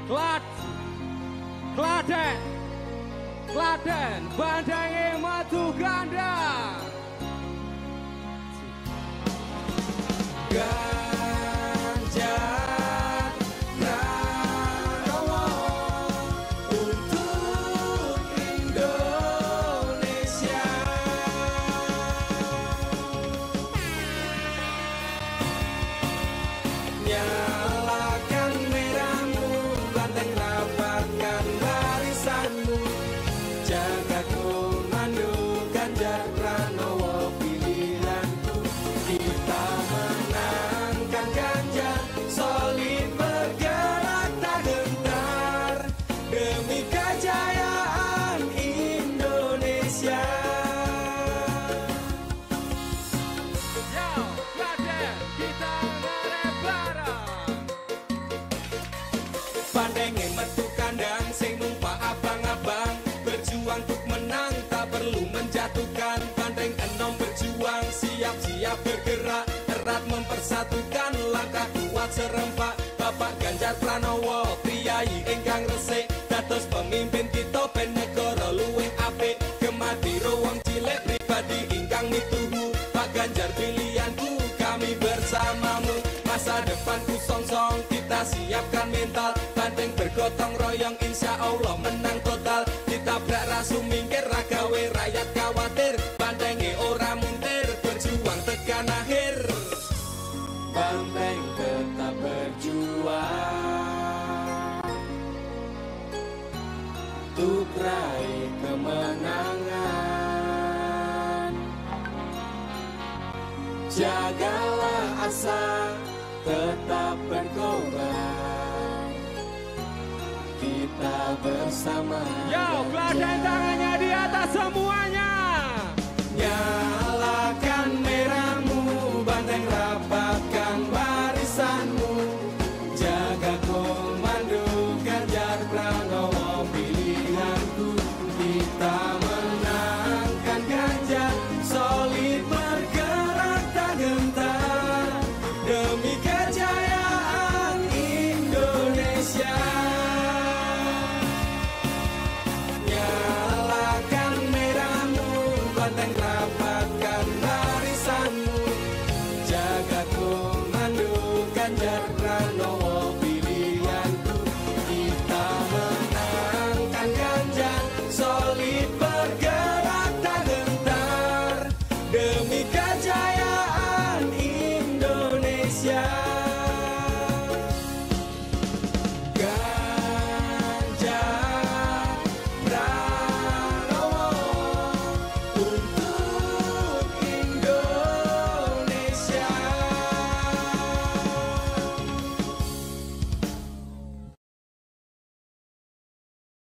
Klaten, Klaten, Bandange Madu Ganda. Ganjar Pranowo untuk Indonesia. Nyalakan merahmu, banteng rapatkan barisanmu, jaga komando Ganjar Pranowo pilihanku. Kita menangkan Ganjar, solid bergerak tak gentar demi kejayaan Indonesia. Yo, Klaten, kita ngarep bareng. Bandenge metu kandang, sing numpak abang-abang, berjuang untuk menang, tak perlu menjatuhkan. Bandeng enom berjuang, siap-siap bergerak, erat mempersatukan, langkah kuat serempak. Bapak Ganjar Pranowo, priyayi ingkang resik, dados pemimpin kita ben negara luwih apik. Gemadira wong cilik pribadi ingkang mituhu, Pak Ganjar pilihanku, kami bersamamu. Masa depanku song-song, kita siapkan mental, bandeng bergotong royong, insya Allah menang total. Ditabrak rasu mingkir, ragawe rakyat khawatir, bandenge ora muntir, berjuang tekan akhir. Bandeng tetap berjuang untuk raih kemenangan. Jagalah asa, tetap berkorban, kita bersama. Yo, Klaten tangannya di atas semuanya. Nyalakan merahmu, banteng rapatkan barisanmu, jaga komando Ganjar Pranowo pilihanku. Kita menangkan Ganjar, solid bergerak tak gentar demi kejayaan Indonesia. Nyalakan merahmu, banteng rapatkan barisanmu, jaga komando Ganjar Pranowo